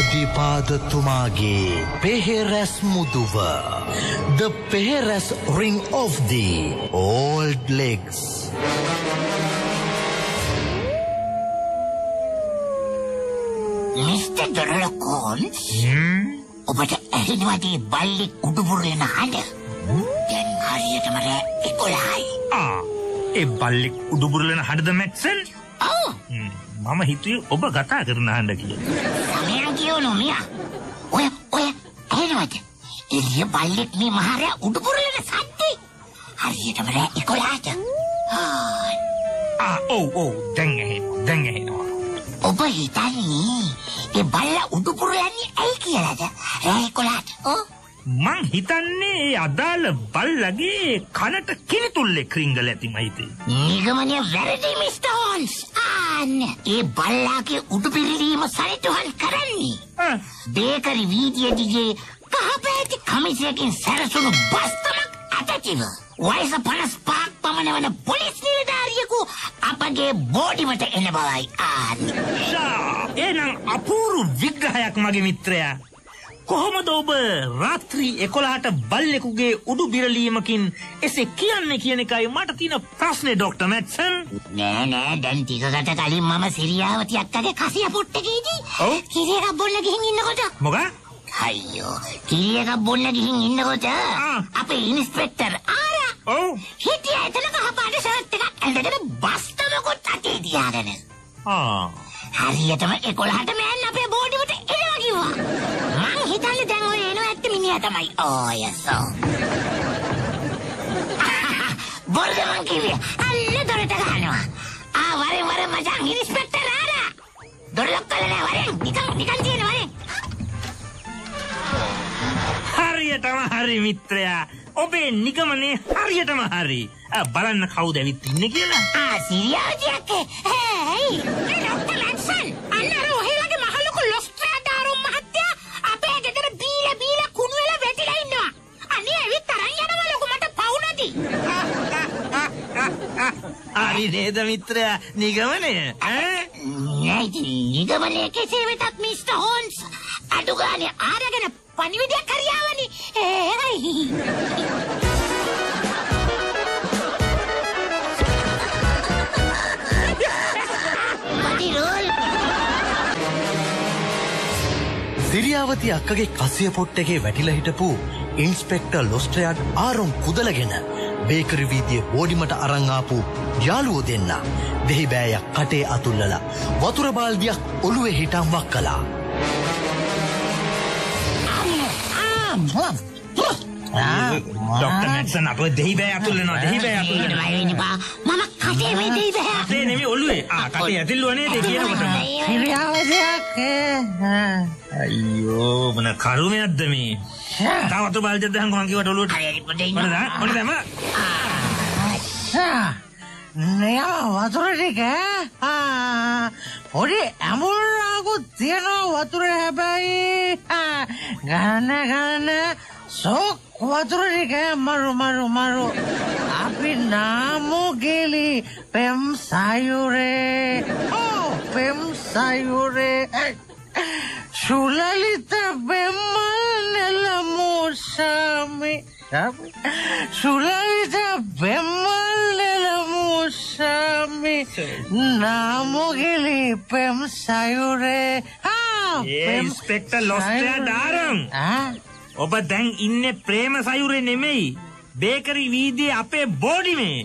ඉදිපාදතුමාගේ පෙහෙරැස් මුදුව. The Peheras Ring of the Old Legs. Mr. Sherlock Holmes? ඔබට ඇහෙනවද බල්ලෙක් උඩුපුරේන හඬ? දැන් හරියටම 11යි. ඒ බල්ලෙක් උඩුපුරේන හඬද මැක්සන්? ඔව්. මම හිතුවේ ඔබ කතා කරන හඬ කියලා. සමයන් කියනෝ මියා. ඔය ඇහෙනවද? එළිය බල්ලෙක් මේ මහරයා උඩුපුරේන සද්දේ. හරියටම 11ට. ඔව් දැන් ඇහෙනවා. ඔබ හිතන්නේ ඒ බල්ලා උඩුපුරයන්නේ ඇයි කියලාද? 11ට. මං හිතන්නේ ඒ අදාළ බල්ලගේ කනට කිනිතුල්ලෙක් රිංගල ඇති මයිතේ. නිගමනය වැරදි මිස්ටර් හෝල්ස්. ඒ බල්ලාගේ උඩුපිරීම සරිතුහන් කරන්නේ. බේකරි වීදියේ දිගේ කහපැටි කමිසයකින් සැරසුණු බස්තමක් අතතිව. වයස 55ක් පමණ වන පොලිස් නිලධාරියෙකු අපගේ බෝඩිමට එන බවයි. එනම් අපූරු විග්‍රහයක් මගේ මිත්‍රයා. කොහොමද ඔබ රාත්‍රී 11ට බල්ලෙකුගේ උඩු බිරලීමකින් එසේ කියන්නේ කියන එකයි මට තියෙන ප්‍රශ්නේ ડોක්ටර් මැට්සන්. නෑ දැන් ටිකකට කලින් මම සිරියාවති අක්කගේ කසිය පොට්ටකේදී කිරි එකක් බොන්න ගිහින් ඉන්නකොට මොකක්? අයියෝ කිරි එකක් බොන්න ගිහින් ඉන්නකොට අපේ ඉන්ස්පෙක්ටර් ආරා හිටියා එතන කහපාට ෂර්ට් එකක් ඇඳගෙන බස්තමකුත් අතේ තියාගෙන. හරියටම 11ට මෑන් අපේ බෝඩියට එනවා කිව්වා. මං හිතන්නේ දැන් ඔය එන ඇත්ත මිනිහා තමයි. යසෝ. බෝඩිය මං කිව්වේ අන්න දොරට ගහනවා. වරෙන් මචං ඉන්ස්පෙක්ටර් ආරා. දොර ලොක් කළා නෑ වරෙන්. නිකන් තියෙන වරෙන්. හරියටම හරි මිත්‍රයා. ඔබේ නිගමනේ හරියටම හරි. බලන්න කවුද ඇවිත් ඉන්නේ කියලා. සිරියාවතියක්. හේයි. Doctor Matson. අන්න අර ඔහෙලගේ මහලොකු ලොස්ට්‍රාඩාරුම් මහත්තයා අපේ ගෙදර බීලා කුණු වෙලා වැටිලා ඉන්නවා. අනේ ඇවිත් තරන් යනවා ලොකු මට පවුනදි. හරි නේද මිත්‍රයා නිගමනය? නිගමනය කෙසේ වෙතත් මිස්ටර් හෝල්ස් අඩු ගානේ ආරගෙන පණිවිඩයක් හරියාවනි. ඒයි. සිරියාවති අක්කගේ කසිය පොට්ටකේ වැටිලා හිටපු ඉන්ස්පෙක්ටර් ලොස්ට්‍රයාඩ් ආරොන් කුදලගෙන බේකරි වීදියේ බෝඩිමට අරන් ආපු යාළුවෝ දෙන්න දෙහි බෑයක් කටේ අතුල්ලලා වතුර බාල්දියක් ඔළුවේ හිටන් වක්කලා. ડોක්ටර් මැට්සන් අපේ දෙහි බෑ අතුල්ලනවා. මම කටේ මේ දෙහි බෑ. ඒ නෙමෙයි ඔළුවේ. කටේ ඇතිල්ලුවා නේද කියනකොට. සිරියාවතියක්. අයියෝ මොන කරුමයක්ද මේ. තාවතු බාල්දියක් දහන් කොහන් කිව්වට ඔළුවට. ඔන්න දැම්ම. වතුර ටික පොඩි ඇමුල්ලාකුත් තියෙනවා වතුර හැබැයි ගන්න සෝක් වතුර ටික මරු අපි නාමු ගිලි පෙම් සයුරේ සුලලිත බෙම්මල් නෙලමුසාමි සුලලිත බෙම්මල් නෙලමුසාමි නාමුගිලි පෙම් සයුරේ ඉන්ස්පෙක්ටර් ලොස්ට්‍රයාඩ් ආරම්. ඔබ දැන් ඉන්නේ ප්‍රේම සයුරේ නෙමෙයි බේකරි වීදියේ අපේ බෝඩිමේ.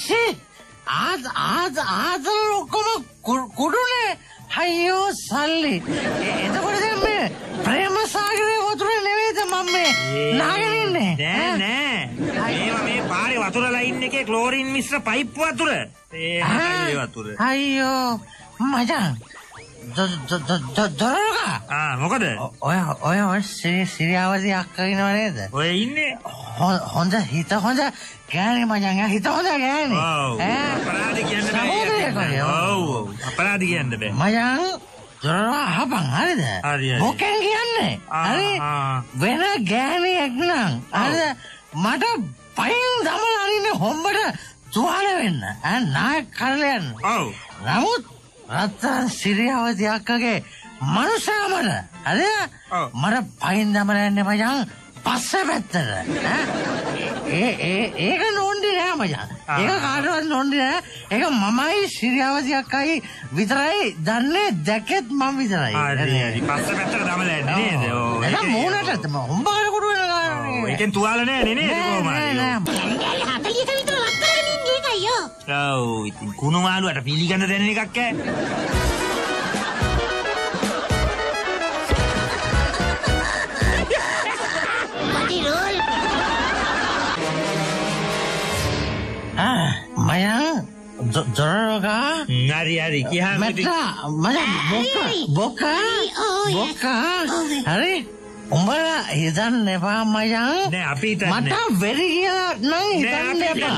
ආද ඔක්කොම කුඩුනේ. අයියෝ සල්ලි. එතකොට දැන් මේ ප්‍රේම සාගරේ වතුර නෙවෙයිද මම මේ නාගෙන ඉන්නේ? නෑ. මේ පාරේ වතුර ලයින් එකේ ක්ලෝරින් මිශ්‍ර පයිප් වතුර. ඒ වතුර. අයියෝ මචං. දොරකා. මොකද? ඔය සිරියාවති අක්කා ඉන්නව නේද? ඔය ඉන්නේ. හොඳ ගෑණි මචං. හිත හොඳ ගෑණි. අපරාධ කියන්න බෑ. ඔව් අපරාධ කියන්න බෑ. මචං දොරවා හපන් හරිද? මොකෙන් කියන්නේ? හරි වෙන ගෑණියෙක් නම් අර මට පයින් දමලා අරින්නේ හොම්බට තුවාල වෙන්න. නායක කරලා යන්න. ඔව්. නමුත් රත්තරන් සිරියාවති අක්කගේ මනුෂ්‍යමන හරි මට පයින් දමලා යන්නේ මචං පස්ස පැත්තට ඒක නෝන්ඩි නෑ මචං ඒක කාටවත් නෝන්ඩි නෑ ඒක මමයි සිරියාවති අක්කයි විතරයි දන්නේ දැකෙත් මම විතරයි හරි පස්ස පැත්තට දමලා යන්නේ නේද ඒක මූණට හොම්බාර කුඩු වෙන ගානේ ඒකෙන් තුවාල නෑ නේද ඔව් ඉතින් කුණු මාළුවට පිළිගන්න දෙන්න එකක් ඈ මයං දොරරෝගා හරි කියහන් මැට්ටා මචං බොක්කා හරි උඹලා හිතන්න එපා මචං නෑ අපි හිතන්නේ මට වෙරි කියලා නම් හිතන්න එපා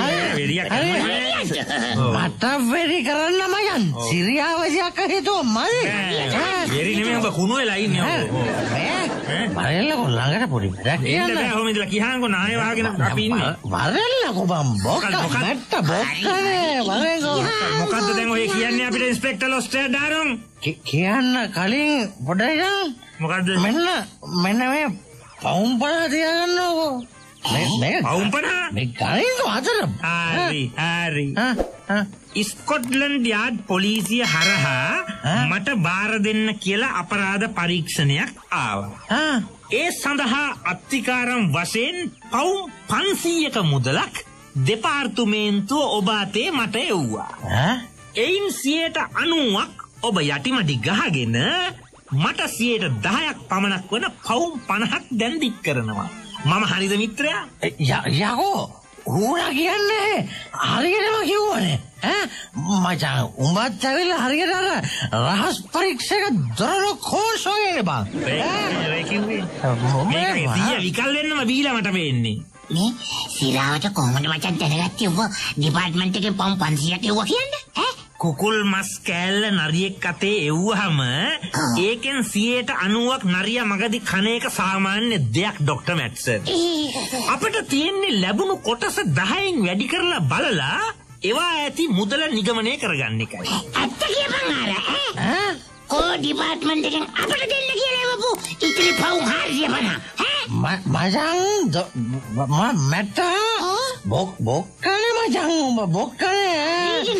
මට වෙරි කරන්න මචං සිරියාවසියක් හිතුව මල්ලි වෙරි නෙමෙයි උඹ කුණු වෙලා ඉන්නේ වරෙල්ලකෝ ළඟට පොඩි වැඩක් එන්න බෑ ඔහොම ඉඳලා කියහන්කෝ නාය වහගෙන අපි ඉන්නේ වරෙල්ලකෝ බම් බොක්කා මැට්ටා බොක්කනේ වරෙල්ලකෝ මොකද්ද දැන් ඔය කියන්නේ අපිට ඉන්ස්පෙක්ටර් ලොස්ටර් දාරම් කියන්න කලින් පොඩ්ඩක් මොකද්ද මෙන්න මේ පවුම් 50 තියාගන්නකෝ මේ පවුම් 50 මේ ගණන් අතර හරි ස්කොට්ලන්ඩ් යාඩ් පොලිසිය හරහා මට බාර දෙන්න කියලා අපරාධ පරීක්ෂණයක් ආවා ඒ සඳහා අත්තිකාරම් වශයෙන් පවුම් 500ක මුදලක් දෙපාර්තමේන්තුව ඔබ අතේ මට එව්වා එයින් 90%ක් ඔබ යටිමඩි ගහගෙන මට 10% පමණක් වන පවුම් 50ක් දැන් දික් කරනවා මම හරිද මිත්‍රයා යකෝ ඌලා කියන්නේ හරියටම කිව්වනේ මචං උඹත් ඇවිල්ලා හරියට අර රහස් පරීක්ෂක දොරල කෝෂෝයේ බං ඒ කිව්වේ මේක විකල් වෙන්නම බීලා මට වෙන්නේ මේ සිරාවට කොහොමද මචං දැනගත්තේ ඔබ ඩිපාර්ට්මන්ට් එකේ පවුම් 500ක් එව්වා කියන්නේ කුකුල් මස් කෑල්ල නරියෙක් අතේ එව්වහම ඒකෙන් 90%ක් නරියා මගදී කන එක සාමාන්‍ය දෙයක් ડોක්ටර් මැට්සන්. අපිට තියෙන්නේ ලැබුණු කොටස 10න් වැඩි කරලා බලලා ඒවා ඇති මුදල නිගමනය කරගන්න එකයි. ඇත්ත කියපන් ආර කෝ ඩිපාර්ට්මන්ට් එකෙන් අපිට දෙන්න කියලා එවපු ඉතිරි පවුම් 450. මචං මැට්ටා බොක්කනේ මචං උඹ බොක්කනේ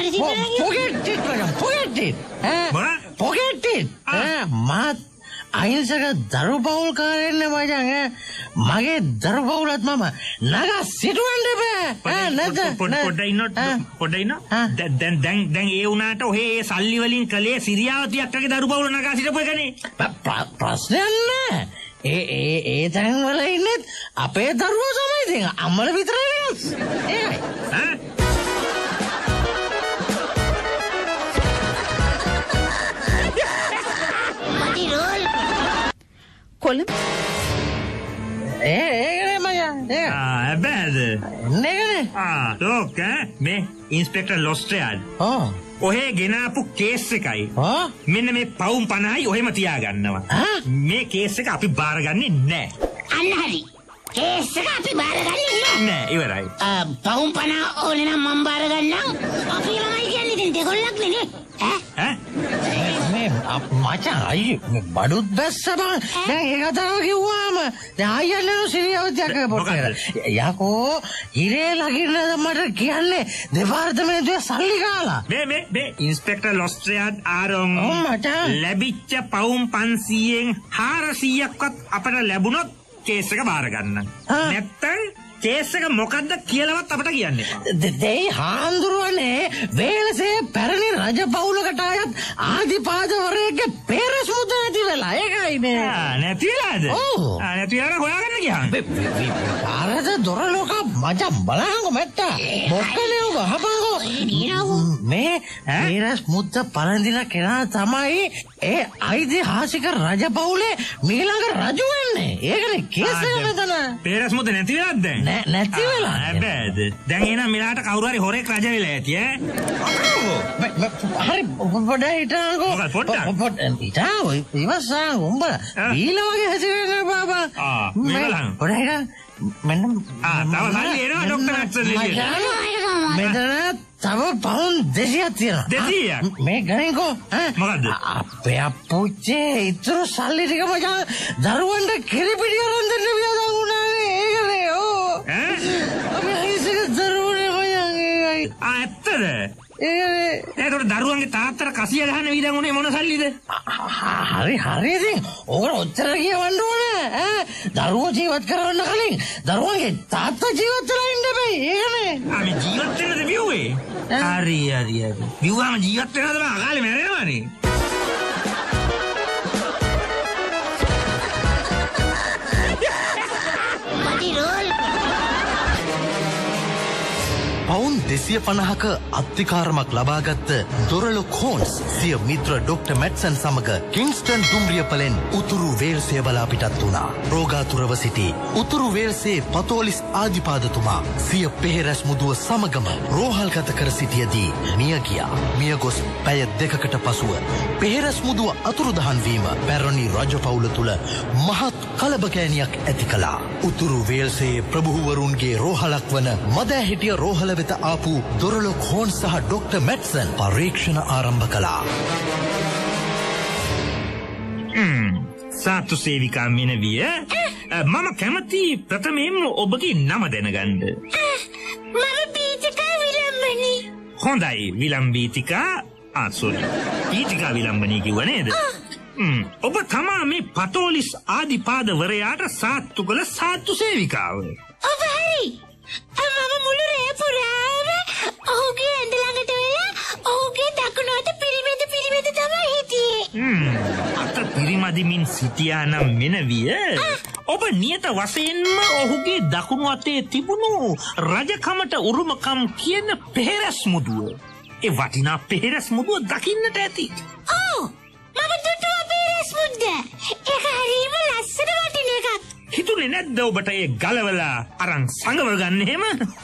පොකෙට් මාත් අහිංසක දරු පවුල් කාරෙන්න මචං මගේ දරු පවුලත් මම නගා සිටුවන්න බෑ පොඩ්ඩයි ඉන්න දැන් ඒ වුණාට ඔහේ ඒ සල්ලි වලින් කලේ සිරියාවති අක්කගේ දරු පවුල නගා සිටපු එකනේ ප්‍රශ්නයක් නෑ ඒ තැන් වල ඉන්නෙත් අපේ දරුවෝ තමයි ඉතින් අම්මල විතරයි වෙනස් ඒකයි කොළඹ ඒකනේ මචං බෑද නේකනේ ලෝක මේ ඉන්ස්පෙක්ටර් ලොස්ට්‍රයාඩ් ඔහේ ගෙනාපු කේස් එකයි මෙන්න මේ පවුම් 50යි ඔහෙම තියාගන්නවා මේ කේස් එක අපි බාරගන්නේ නෑ අන්න හරි කේස් එක අපි බාරගන්නේ නෑ ඉවරයි පවුම් 50 ඕනේ නම් මම බාරගන්නම් අපි ළමයි කියන්නේ ඉතින් දෙකොල්ලක් නේ මේ මචං අයියෝ බඩුත් බැස්ස බං දැන් ඒ කතාව කිව්වාම දැන් අයියෝ සිරියාවතියක් පොට්ටේ යකෝ හිරේ ලගින්නද මට කියන්නේ දෙපාර්තමේන්තුවේ සල්ලි කාලා මේ ඉන්ස්පෙක්ටර් ලොස්ට්‍රයාඩ් ආරොන් මචං ලැබිච්ච පවුම් 500න් 400ක්වත් අපට ලැබුණොත් කේස් එක බාර ගන්න නැත්තම් කේස් එක මොකද්ද කියලාවත් අපට කියන්න එපා. දෙයි හාන්දුරුවනේ වේලසේ පැරණි රජ පවුලකට අයත් ආදිපාදවරයෙක්ගේ පෙරස් මුද නැති වෙලා ඒකයි මේ. නැතිලාද? නැතිලා හොයාගන්න ගියාම. ආරද දොරලෝක මචං බලහංග මැට්ටා. මොකනේ ඔබ හපංගෝ. මේ පෙරස් මුද්ද පරඳින කෙනා තමයි ඒ ඓතිහාසික රජ පවුලේ මීළඟ රජු වෙන්නේ. ඒකනේ කේස් එක මෙතන. පෙරස් මුද්ද නැති වෙලාද දැන්? නැති වෙලා බෑද දැන් එහෙනම් මෙලාට කවුරු හරි හොරෙක් රජ වෙලා ඇති හරි පොඩ්ඩක් හිටාකෝ පොඩ්ඩක් හිටාකෝ ඉවසන් උඹ ඊළ වගේ හැසිරෙන්න බබා පොඩ්ඩක් හිටා මෙන්න තව සල්ලි එනවා ડોක්ටර් මැට්සන් මෙතන තව පවුන් 200ක් තියෙනවා. 200ක්? මේ ගණන්කෝ. මොකද්ද? අපේ අප්පුච්චේ ඉතුරු සල්ලි ටික මචං දරුවන්ට කිරිපිටි අරන් දෙන්න වියදම් වුණානේ. ඒකනේ ඕ. අපි හිසික දරුවනේ මචං ඒකයි. ඇත්තද? ඒකනේ. ඒකට දරුවන්ගේ තාත්තට කසිය ගහන්න වියදම් උනේ මොන සල්ලිද? හරි ඉතින් ඕක ඔච්චර කියවන්න ඕනේ. දරුවෝ ජීවත් කරවන්න කලින් දරුවන්ගේ තාත්තා ජීවත් වෙලා ඉන්න බෑ. ඒකනේ. අපි ජීවත් වෙන්නද බිව්වේ? හරි. බිව්වම ජීවත් වෙනවද බං? අකාලේ මැරෙනවනේ. පවුන් 250ක අත්තිකාරමක් ලබාගත්ත දොරලොක් හෝන්ස් සිය මිත්‍ර ඩොක්ටර් මැට්සන් සමග කින්ස්ටන් දුම්රියපලෙන් උතුරු වේල්සය බලා පිටත් වුණා. රෝගාතුරව සිටි උතුරු වේල්සේ පතෝලිස් ආදිපාදතුමා සිය පෙහෙරස් මුදුව සමගම රෝහල්ගත කර සිටියදී මිය ගියා. මියගොස් පැය 2කට පසුව පෙහෙරස් මුදුව අතුරුදහන් වීම පැරණි රජපෞල තුල මහත් කලබගෑනියක් ඇති කළා. උතුරු වේල්සේ ප්‍රභූවරුන්ගේ රෝහලක් වන මදෑහිටිය රෝහල වෙත ආපු දොරලොක් හෝන් සහ ඩොක්ටර් මැට්සන් පරීක්ෂණ ආරම්භ කළා. සාතු සේවිකා මෙනවිය මම කැමති ප්‍රථමයෙන්ම ඔබගේ නම දැනගන්න. මම පීඨිකා විලම්බනි. හොඳයි විලම්බීතිකා පීඨිකා විලම්බනී කිව්ව නේද? ඔබ තමා මේ පතෝලිස් ආදිපාදවරයාට සාත්තු කළ සාත්තු සේවිකාව. ඔබ හරි. මම මුළු රේ පුරාම ඔහුගේ ඇඳ ළඟට වෙලා ඔහුගේ දකුණු අත පිරිමැද තමයි හිටියේ. අත පිරිමදිමින් සිටියා නම් මෙනවිය ඔබ නියත වශයෙන්ම ඔහුගේ දකුණු අතේ තිබුණු රජකමට උරුමකම් කියන පෙහෙරස් මුදුව. ඒ වටිනා පෙහෙරස් මුදුව දකින්නට ඇති. ඔව් මම දුටුවා පෙහෙරස් මුද්ද. ඒක හරිම ලස්සන වටින එකක්. හිතුනේ නැද්ද ඔබට ඒ ගලවලා අරන් සංගව ගන්න එහෙම?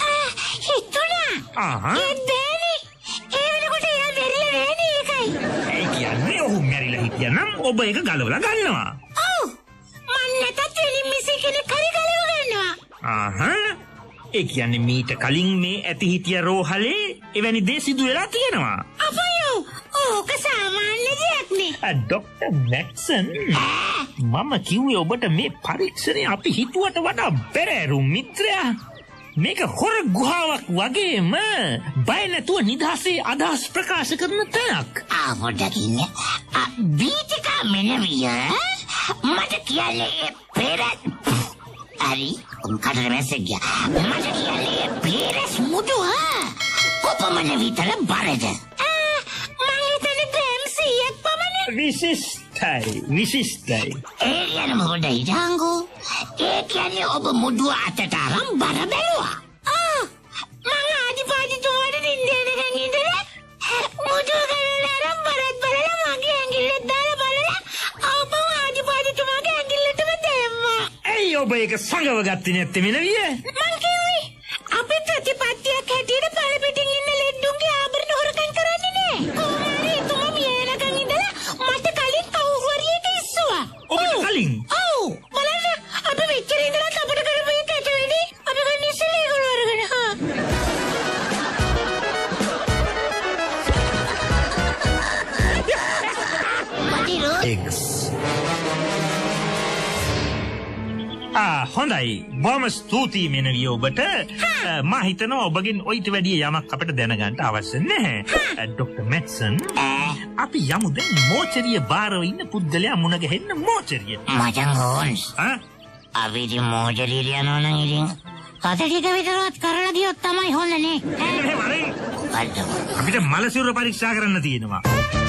හිතුණා. ඒ බෑනේ. ඒ වෙනකොට එයා මැරිලා නෑනේ ඒකයි. ඒ කියන්නේ ඔහු මැරිලා හිටියනම් ඔබ ඒක ගලවලා ගන්නවා. ඔව්. මන් නැතත් වෙලින් මිසි කෙනෙක් හරි ගලව ගන්නවා. ඒ කියන්නේ මීට කලින් මේ ඇති හිටිය රෝහලේ එවැනි දේ සිදු වෙලා තියෙනවා. අපයෝ ඕක සාමාන්‍ය දෙයක් නේ. ඩොක්ටර් මැට්සන් මම කිව්වේ ඔබට මේ පරීක්ෂණය අපි හිතුවට වඩා බැරෑරුම් මිත්‍රයා. මේක හොර ගුහාවක් වගේම බය නැතුව නිදහසේ අදහස් ප්‍රකාශ කරන තැනක්. පොඩ්ඩක් ඉන්න. බීතිකා මෙනවිය මට කියන්නේ පෙරත් හරි කටට මැස්සෙක් ගියා. මට කියන්නේ පෙරස් මුදුව කොපමණ විතර බරද? මං හිතන්නේ ග්‍රෑම් 100ක් පමණ. විශිෂ්ටයි. ඒ කියන්නේ මොකද හිතංගෝ? ඒ කියන්නේ ඔබ මුදුව අතට අරන් බර බැලුවා. මං ආදිපාදිතුමාට නින්දේනකන් ඉඳලා මුදුව ගලලා අරන් බරත් බලලා මගේ ඇඟිල්ලෙත් දාලා බලලා ආපහු ආදිපාදිතුමාගේ ඇඟිල්ලටම දැම්මා. ඇයි ඔබ ඒක සංගව ගත්තේ නැත්තේ මෙනවිය? මං කිව්වේ අපි ප්‍රතිපත්තියක් හැටියට පළ පිටින් ඉන්න ලෙඩ්ඩුන්ගේ ආභරණ හොරකම් කරන්නේ නෑ. කොහොමද එතුමා මියනකන් ඉඳලා මට කලින් කවුරුහරියක ඉස්සුවා. ඔබට කලින්? ඔව්. බලන්න අපි මෙච්චර ඉඳලා අපිට කරපු එක ඇට වෙඩි අපි ගන්න ඉස්සෙල්ලා ඒගොල්ලෝ අරගෙන eggs. හොඳයි බොහොම ස්තුතියි මෙනවිය ඔබට. මා හිතනවා ඔබගෙන් ඔයිට වැඩිය යමක් අපිට දැනගන්න අවශ්‍ය නැහැ. ඩොක්ටර් මැට්සන් අපි යමු දැන් මෝචරිය බාරව ඉන්න පුද්ගලයා මුණ ගැහෙන්න මෝචරියට. මචං හොන්ස්. අපි ඉතින් මෝචරියට යනවා නම් ඉතින් කතටික විතරවත් කරලා ගියොත් තමයි හොඳ නේ. අපිට මලසිරුර පරීක්ෂා කරන්න තියෙනවා.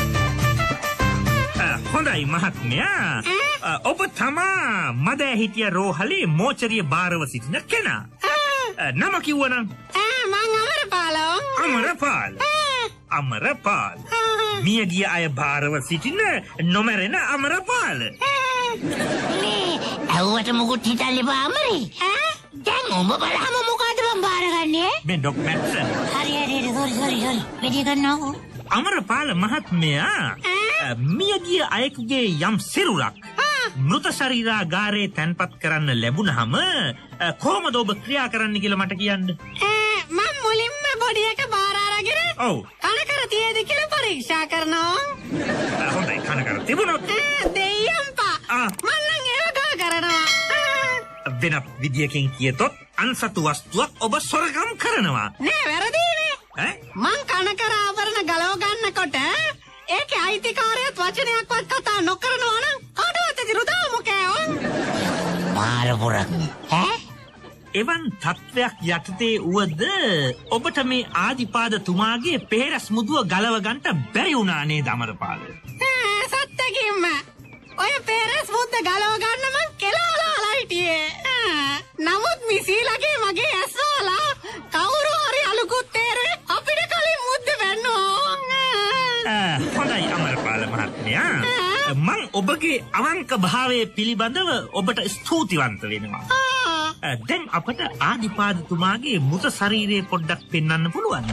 හොඳයි මහත්මයා. ඔබ තමා මදෑහිටිය රෝහලේ මෝචරිය බාරව සිටින කෙනා. නම කිව්වනම්? මං අමරපාල. අමරපාල. මියගිය අය බාරව සිටින නොමැරෙන අමරපාල. මේ ඇව්වට මුකුත් හිතන්න එපා අමරේ. දැන් ඔබ බලහම මොකද මම බාරගන්නේ? මේ ඩොක්ටර් මැට්සන්. හරි සෝරි. වැඩි කරනවෝ. අමරපාල මහත්මයා මියගිය අයෙකුගේ යම් සිරුරක් මෘත ශරීරාගාරයේ තැන්පත් කරන්න ලැබුණහම කොහොමද ඔබ ක්‍රියා කරන්න කියලා මට කියන්න. මම මුලින්ම බොඩි එක බාර අරගෙන ඔව්. කනකර තියේද කියලා පරීක්ෂා කරනවා. හොඳයි කනකර තිබුණොත් දෙයියම්පා. මම නම් ඒක කරනවා. වෙනත් විදියකින් කියතොත් අන්සතු වස්තුවක් ඔබ සොරකම් කරනවා. නෑ වැරදිනේ. ඈ? මං කනකර ආවරණ ගලව ගන්නකොට ඒකේ අයිතිකාරයත් වචනයක්වත් කතා නොකරනවා නම් කාටවත් විරුද්ධව මොකෑවෝ. මාරපුරක්. ඈ? එවන් තත්වයක් යටතේ වුවද ඔබට මේ ආදිපාදතුමාගේ පෙරස් මුදුව ගලව ගන්නට බැරි වුණා නේද අමරපාල? සත්‍යකින්ම ඔය පෙරස් මුද්ද ගලව ගන්න මං කෙලාලා හිටියේ. නමුත් මිසීලගේ මගේ ඇස්වලා කවුරු හරි අලුකුත් තේරේ අපිට කලින් මුද්ද වැන්නෝ. හොඳයි අමරපාල මහත්මයා. මං ඔබගේ අවංක භාවයේ පිළිබඳව ඔබට ස්තුතිවන්ත වෙනවා. දැන් අපට ආදිපාදතුමාගේ මුත ශරීරයේ පොඩ්ඩක් පෙන්වන්න පුළුවන්.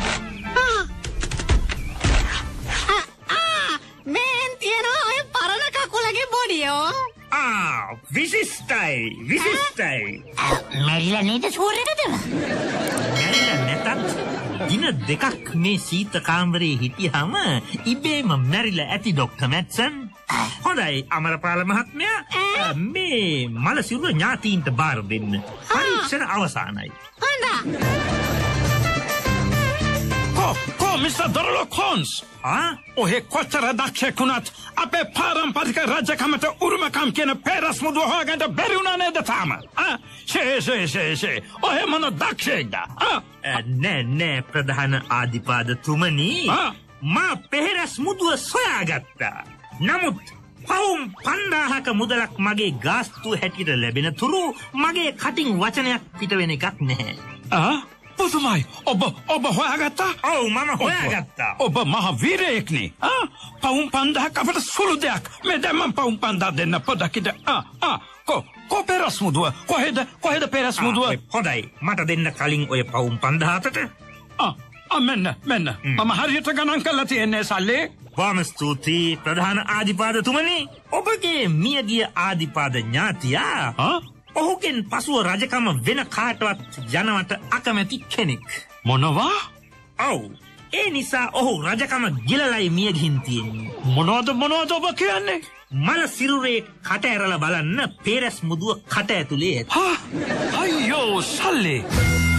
මේන් තියෙනවා ඔය පරණ කකුලගේ බොඩියෝ. විශිෂ්ටයි. මැරිලා නේද සූර්යකටම? මැරිලා නැතත් දින දෙකක් මේ සීත කාමරේ හිටියාම ඉබේම මැරිලා ඇති ડોක්ටර් මැට්සන්. හොඳයි අමරපාල මහත්මයා මේ මල සිරුර ඥාතීන්ට බාර දෙන්න. පරීක්ෂණ අවසానයි. හොඳයි. Ko Mr. Sherlock Holmes. ඔහෙ කොච්චර දක්ෂයෙකුණත් අපේ පාරම්පරික රජකමට උරුමකම් කියන පෙරස් මුදුව හොයාගන්න බැරි වුණා නේද තාම? ෂේ. ඔහෙ මොන දක්ෂයෙක්ද? නෑ ප්‍රධාන ආදිපාදතුමනි. මා පෙරස් මුදුව සොයාගත්තා. නමුත් පවුම් 5000ක මුදලක් මගේ ගාස්තු හැටියට ලැබෙන තුරු මගේ කටින් වචනයක් පිට වෙන එකක් නැහැ. පුදුමයි. ඔබ හොයාගත්තා? ඔව් මම හොයාගත්තා. ඔබ මහ වීරයෙක්නේ. පවුම් 5000ක් අපට සුළු දෙයක්. මේ දැන් මම පවුම් 5000 දෙන්න පොඩකිට. කො පෙරස් මුදුව? කොහෙද පෙරස් මුදුව? හොඳයි. මට දෙන්න කලින් ඔය පවුම් 5000ට. මෙන්න. මම හරියට ගණන් කරලා තියෙන්නේ සල්ලි. බොහොම ස්තුතියි ප්‍රධාන ආදිපාදතුමනි. ඔබගේ මියගිය ආදිපාද ඥාතියා ඔහුගෙන් පසුව රජකම වෙන කාටවත් යනවට අකමැති කෙනෙක්. මොනවා? ඔව්. ඒ නිසා ඔහු රජකම ගිලලයි මිය ගිහින් තියෙන්නේ. මොනවද ඔබ කියන්නේ? මල සිරුරේ කට ඇරලා බලන්න පෙරස් මුදුව කට ඇතුලේ ඇත. අයියෝ සල්ලි.